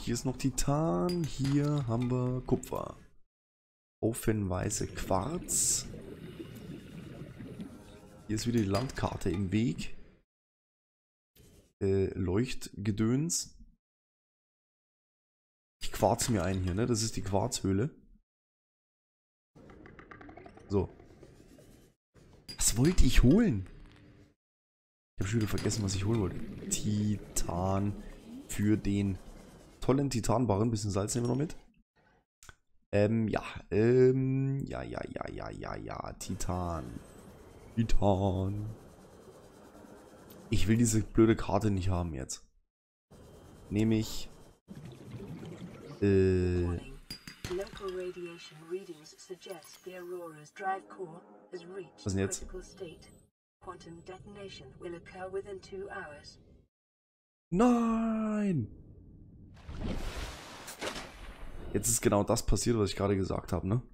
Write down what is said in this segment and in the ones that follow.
hier ist noch Titan. Hier haben wir Kupfer. Haufenweise Quarz. Hier ist wieder die Landkarte im Weg. Leuchtgedöns. Ich quarz mir ein hier, ne? Das ist die Quarzhöhle. So. Was wollte ich holen? Ich habe schon wieder vergessen, was ich holen wollte. Titan für den tollen Titanbarren. Bisschen Salz nehmen wir noch mit. Ja. Titan. Titan. Ich will diese blöde Karte nicht haben jetzt. Nehme ich. Was denn jetzt? Nein! Jetzt ist genau das passiert, was ich gerade gesagt habe, ne?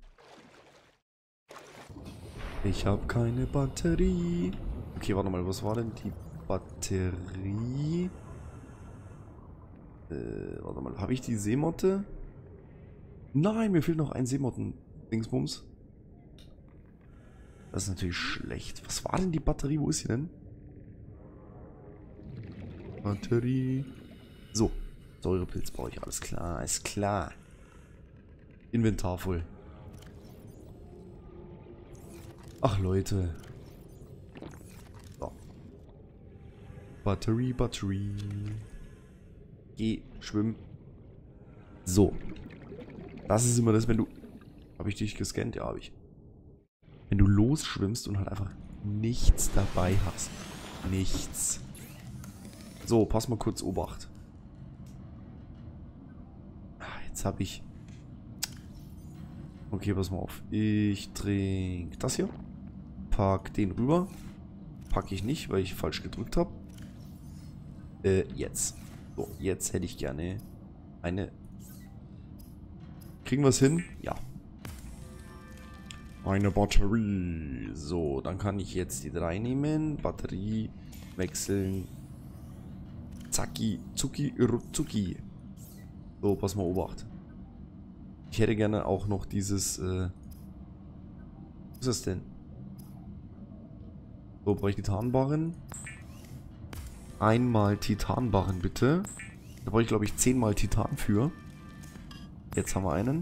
Ich habe keine Batterie. Okay, warte mal, was war denn die Batterie? Warte mal, habe ich die Seemotte? Nein, mir fehlt noch ein Seemotten-Dingsbums. Das ist natürlich schlecht. Was war denn die Batterie? Wo ist sie denn? Batterie. So. Säurepilz brauche ich. Alles klar. Ist klar. Inventar voll. Ach, Leute. So. Batterie. Geh, schwimmen. So. Das ist immer das, wenn du... Habe ich dich gescannt? Ja, habe ich. Wenn du losschwimmst und halt einfach nichts dabei hast. Nichts. So, pass mal kurz Obacht. Jetzt habe ich... Okay, pass mal auf. Ich trinke das hier. Pack den rüber. Packe ich nicht, weil ich falsch gedrückt habe. Jetzt. So, jetzt hätte ich gerne eine... Kriegen wir es hin? Ja. Eine Batterie. So, dann kann ich jetzt die 3 nehmen. Batterie wechseln. Zacki, Zucki, Ruzuki. So, pass mal, Obacht. Ich hätte gerne auch noch dieses, was ist das denn? So, brauche ich Titanbarren. Einmal Titanbarren, bitte. Da brauche ich, glaube ich, 10-mal Titan für. Jetzt haben wir einen.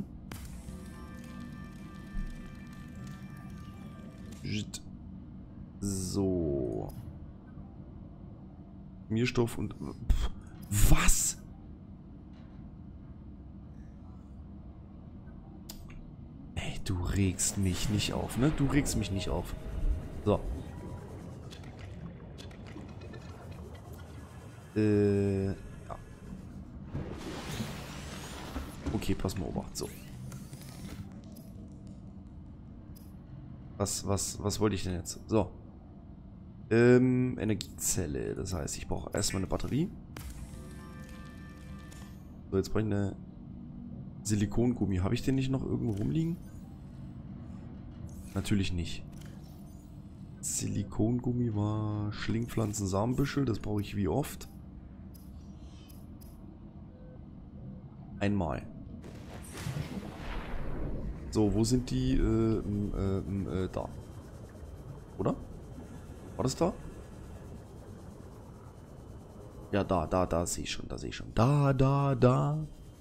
So. Schmierstoff und... Was? Ey, du regst mich nicht auf, ne? Du regst mich nicht auf. So. Ja. Okay, pass mal, Obacht. So. Was wollte ich denn jetzt? So. Energiezelle. Das heißt, ich brauche erstmal eine Batterie. So, jetzt brauche ich eine Silikongummi. Habe ich den nicht noch irgendwo rumliegen? Natürlich nicht. Silikongummi war Schlingpflanzen, Samenbüschel. Das brauche ich wie oft? Einmal. So, wo sind die? Da. Oder? War das da? Ja, da sehe ich schon, Da.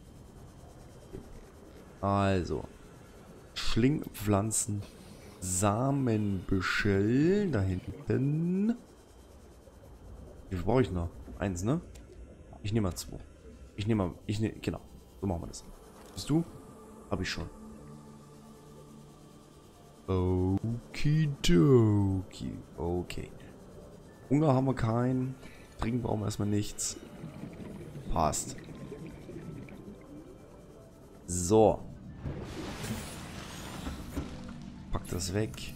Also. Schlingpflanzen, Samenbüschel. Da hinten. Wie viel brauche ich noch? 1, ne? Ich nehme mal 2. Genau. So machen wir das. Bist du? Hab ich schon. Okidoki. Okay. Hunger haben wir keinen. Trinken brauchen wir erstmal nichts. Passt. So. Pack das weg.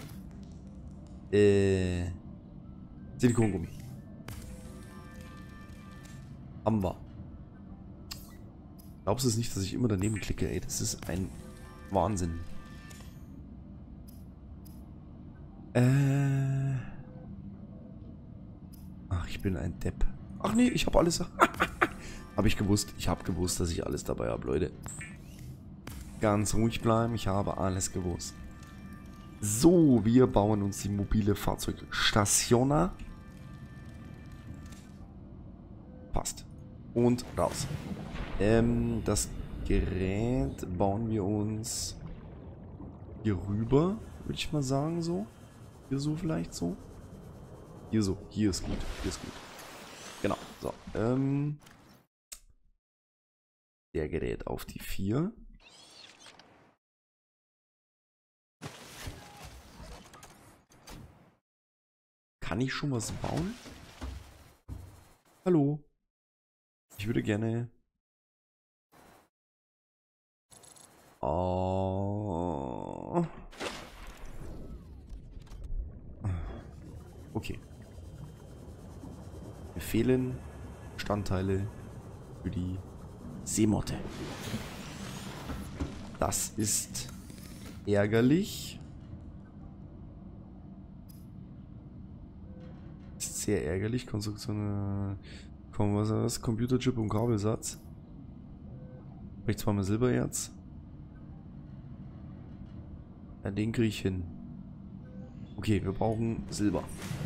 Silikongummi. Haben wir. Glaubst du es nicht, dass ich immer daneben klicke? Ey, das ist ein Wahnsinn. Ach, ich bin ein Depp. Ach nee, ich habe alles. Habe ich gewusst. Ich habe gewusst, dass ich alles dabei habe, Leute. Ganz ruhig bleiben. Ich habe alles gewusst. So, wir bauen uns die mobile Fahrzeugstation. Passt. Und raus. Das Gerät bauen wir uns hier rüber, würde ich mal sagen, so. Hier so vielleicht so. Hier so. Hier ist gut. Hier ist gut. Genau. So. Der Gerät auf die 4. Kann ich schon was bauen? Hallo? Ich würde gerne... Oh. Okay. Mir fehlen Bestandteile für die Seemotte. Das ist ärgerlich. Ist sehr ärgerlich. Konstruktion... Komm, was ist das? Computerchip und Kabelsatz. Vielleicht zweimal Silbererz. Ja, den kriege ich hin. Okay, wir brauchen Silber.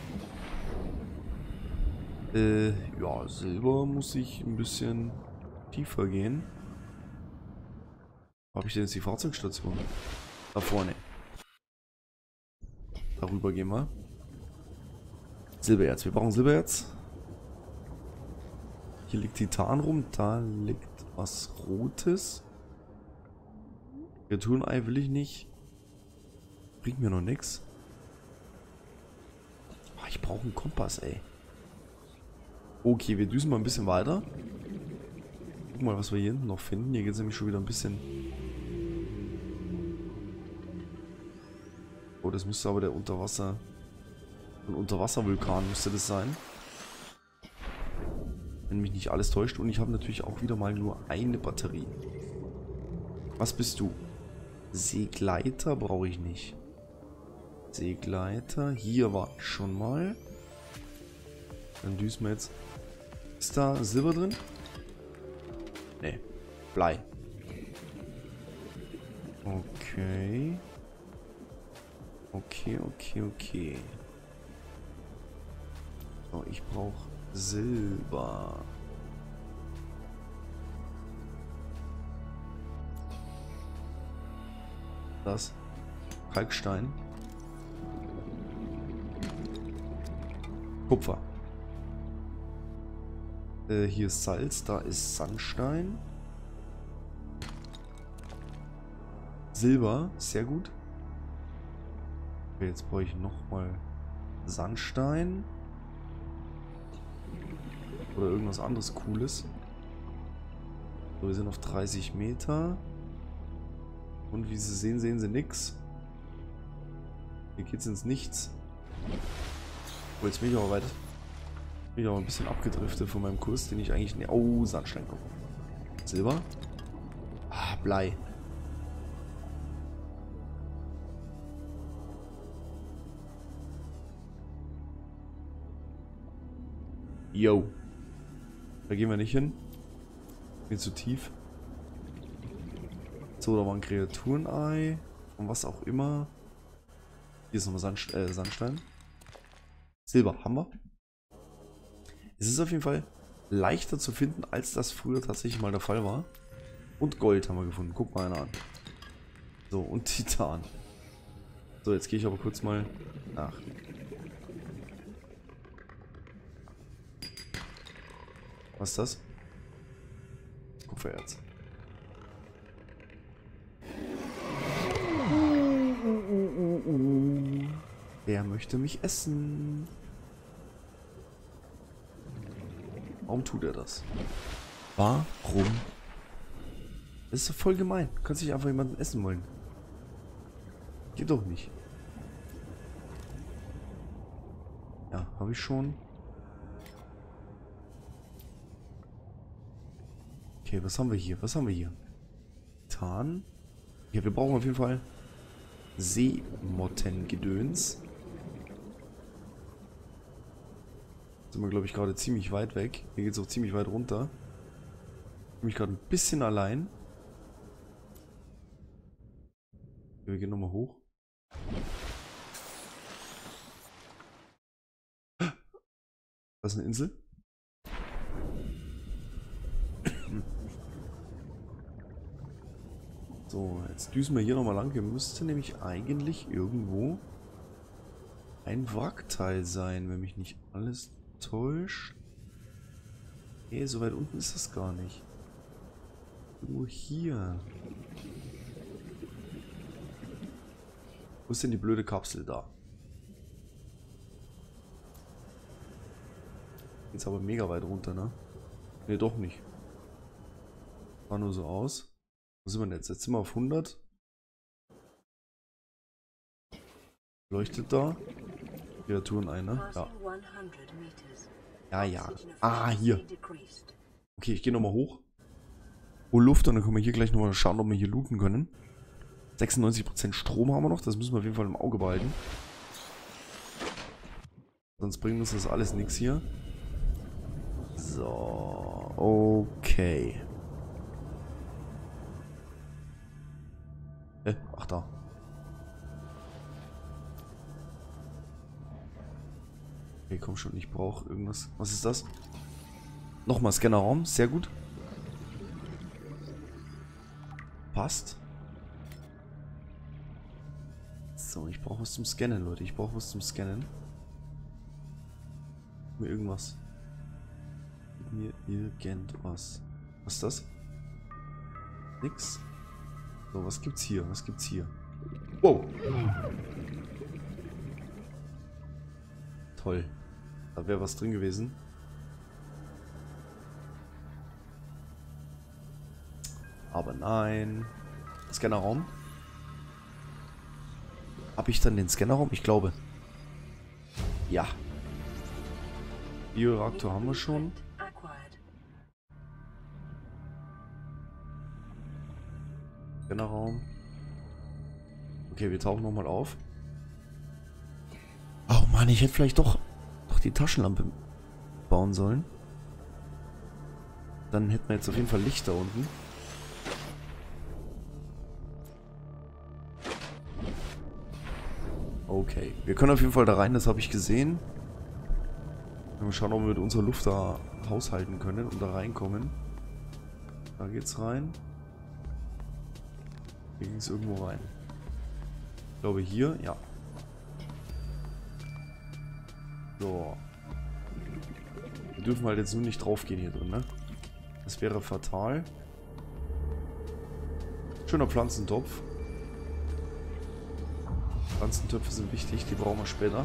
Ja, Silber muss ich ein bisschen tiefer gehen. Wo habe ich denn jetzt die Fahrzeugstation? Da vorne. Darüber gehen wir. Silbererz. Wir brauchen Silbererz. Hier liegt Titan rum. Da liegt was Rotes. Returnei will ich nicht. Bringt mir noch nichts. Oh, ich brauche einen Kompass, ey. Okay, wir düsen mal ein bisschen weiter. Guck mal, was wir hier hinten noch finden. Hier geht es nämlich schon wieder ein bisschen... Oh, das müsste aber der Unterwasser... Ein Unterwasservulkan müsste das sein. Wenn mich nicht alles täuscht. Und ich habe natürlich auch wieder mal nur eine Batterie. Was bist du? Seegleiter brauche ich nicht. Seegleiter. Hier war ich schon mal. Dann düsen wir jetzt. Ist da Silber drin? Nee. Blei. Okay. Okay. So, ich brauche Silber. Das. Kalkstein. Kupfer. Hier ist Salz, da ist Sandstein. Silber, sehr gut. Okay, jetzt brauche ich nochmal Sandstein. Oder irgendwas anderes Cooles. So, wir sind auf 30 Meter. Und wie Sie sehen, sehen Sie nichts. Hier geht's ins Nichts. Oh, jetzt bin ich aber weit. Bin ich aber ein bisschen abgedriftet von meinem Kurs, den ich eigentlich... Ne, oh, Sandstein. Silber. Ah, Blei. Yo. Da gehen wir nicht hin. Bin zu tief. So, da war ein Kreaturenei. Und was auch immer. Hier ist nochmal Sandstein. Silber haben wir. Es ist auf jeden Fall leichter zu finden, als das früher tatsächlich mal der Fall war. Und Gold haben wir gefunden. Guck mal einer an. So, und Titan. So, jetzt gehe ich aber kurz mal nach. Was ist das? Kupfererz. Wer möchte mich essen? Warum tut er das? Warum? Das ist doch voll gemein. Du kannst nicht einfach jemanden essen wollen. Geht doch nicht. Ja, habe ich schon. Okay, was haben wir hier? Was haben wir hier? Titan. Ja, wir brauchen auf jeden Fall Seemottengedöns. Sind wir, glaube ich, gerade ziemlich weit weg. Hier geht es auch ziemlich weit runter. Ich bin mich gerade ein bisschen allein. Wir gehen nochmal hoch. Das ist eine Insel. So, jetzt düsen wir hier nochmal lang. Hier müsste nämlich eigentlich irgendwo ein Wrackteil sein, wenn mich nicht alles täuscht. Okay, so weit unten ist das gar nicht. Nur hier. Wo ist denn die blöde Kapsel da? Jetzt aber mega weit runter, ne? Ne, doch nicht. War nur so aus. Wo sind wir denn jetzt? Jetzt sind wir auf 100. Leuchtet da. Kreaturen ein, ne? Ja. Ja, ja. Ah, hier. Okay, ich gehe nochmal hoch. Hol Luft und dann können wir hier gleich nochmal schauen, ob wir hier looten können. 96% Strom haben wir noch. Das müssen wir auf jeden Fall im Auge behalten. Sonst bringt uns das alles nichts hier. So, okay. Ach da. Okay, komm schon, ich brauche irgendwas. Was ist das? Nochmal Scannerraum, sehr gut. Passt. So, ich brauche was zum Scannen, Leute. Ich brauche was zum Scannen. Mir irgendwas. Mir irgendwas. Was ist das? Nix. So, was gibt's hier? Was gibt's hier? Wow! Toll. Da wäre was drin gewesen. Aber nein. Scannerraum. Habe ich dann den Scannerraum? Ich glaube. Ja. Bioreaktor haben wir schon. Scannerraum. Okay, wir tauchen nochmal auf. Oh Mann, ich hätte vielleicht doch die Taschenlampe bauen sollen. Dann hätten wir jetzt auf jeden Fall Licht da unten. Okay, wir können auf jeden Fall da rein, das habe ich gesehen. Mal schauen, ob wir mit unserer Luft da haushalten können und da reinkommen. Da geht's rein. Hier ging es irgendwo rein. Ich glaube hier, ja. So. Wir dürfen halt jetzt nur nicht drauf gehen hier drin, ne? Das wäre fatal. Schöner Pflanzentopf. Pflanzentöpfe sind wichtig, die brauchen wir später.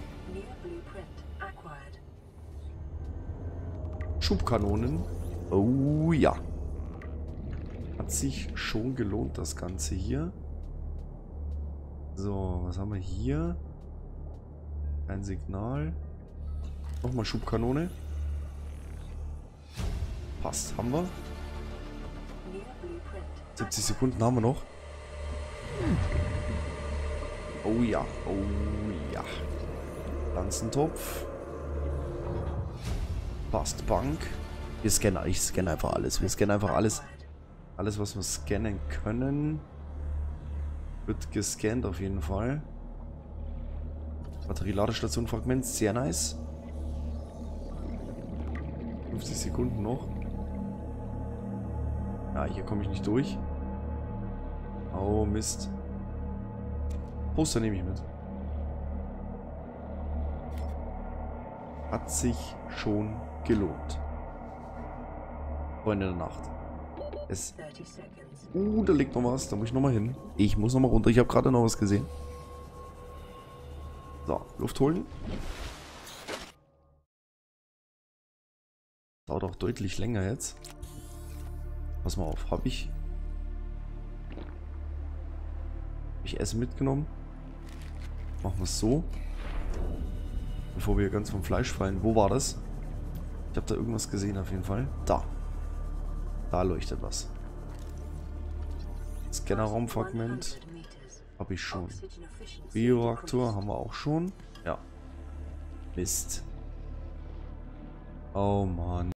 Schubkanonen. Oh ja. Hat sich schon gelohnt, das Ganze hier. So, was haben wir hier? Ein Signal. Nochmal Schubkanone. Passt, haben wir. 70 Sekunden haben wir noch. Oh ja, oh ja. Pflanzentopf. Passt, Bank. Ich scanne einfach alles. Wir scannen einfach alles. Alles, was wir scannen können, wird gescannt auf jeden Fall. Batterieladestation Fragment, sehr nice. 50 Sekunden noch. Ja, hier komme ich nicht durch. Oh, Mist. Poster nehme ich mit. Hat sich schon gelohnt. Freunde der Nacht. Es. Da liegt noch was. Da muss ich noch mal hin. Ich muss noch mal runter. Ich habe gerade noch was gesehen. So, Luft holen. Dauert auch deutlich länger jetzt. Pass mal auf. Habe ich Essen mitgenommen? Machen wir es so. Bevor wir ganz vom Fleisch fallen. Wo war das? Ich habe da irgendwas gesehen auf jeden Fall. Da. Da leuchtet was. Scannerraumfragment. Habe ich schon. Bioreaktor haben wir auch schon. Ja. Mist. Oh Mann.